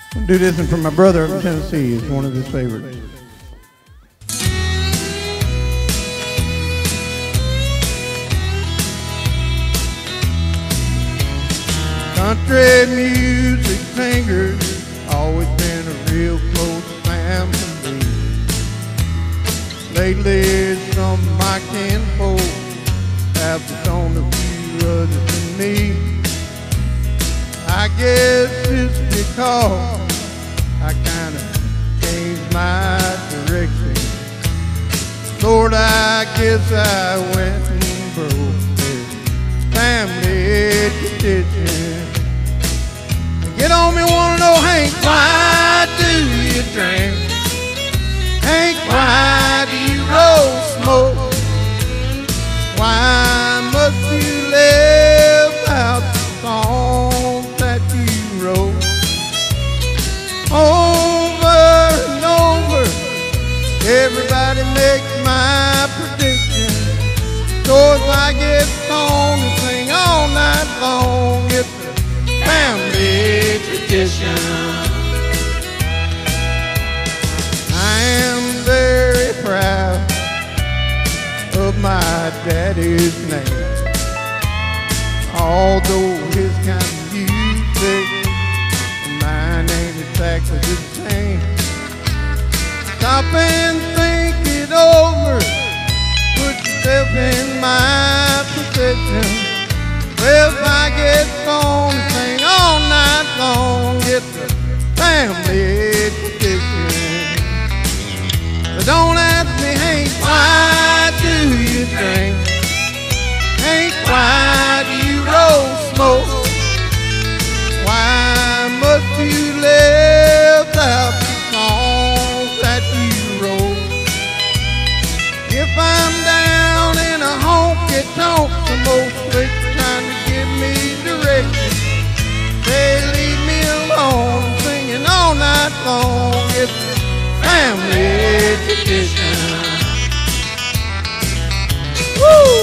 I'll do this one for my brother up in Tennessee. It's one of his favorites. Country music singers always been a real close family. Lately, some of my kinfolk have disowned a few others than me. I guess it's because I kind of changed my direction. Lord, I guess I went and broke this family tradition. Get on me, wanna know, Hank, why do you drink? Hank, why do you roll smoke? Why must you live out the songs that you wrote? Over and over, everybody makes my prediction. So if I get stoned and sing all night long, it's a family tradition. I am very proud of my daddy's name, although his kind of music mine ain't exactly the same. Stop and think it over, put yourself in my position. Well, if I get stoned and sing all night long, it's a family tradition. But don't ask me, Hank, why do you drink? Hank, why do you roll smoke? Why must you live out the songs that you wrote? If I'm down in a honky-tonk, the most folks trying to give me direction, they leave me alone, singing all night long. It's a family tradition. Woo!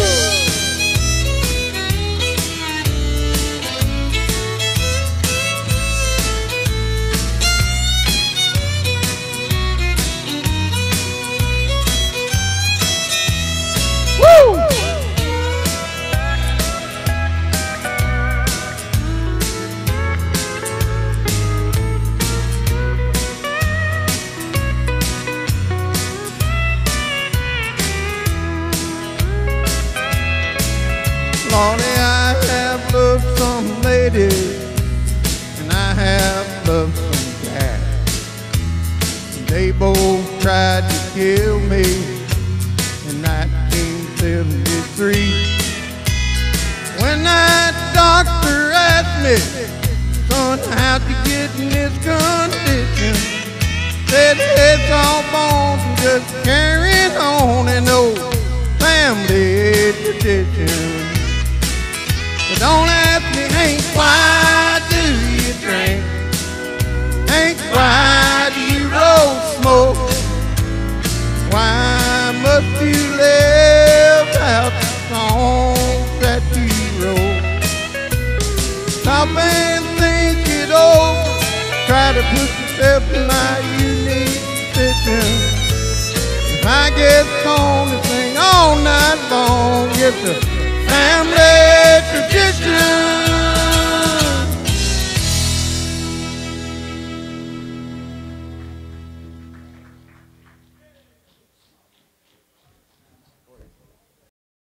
Lordy, I have loved some ladies, and I have loved some guys. They both tried to kill me in 1973. When that doctor asked me, son, how'd you get in this condition? Said it's all bones and just carrying on an old family tradition. But don't ask me, Hank, why do you drink? Hank, why do you roll smoke? Why must you live out the songs that you wrote? Stop and think it over. Try to put yourself in my unique position. If I get stoned and sing all night long, it's a family tradition.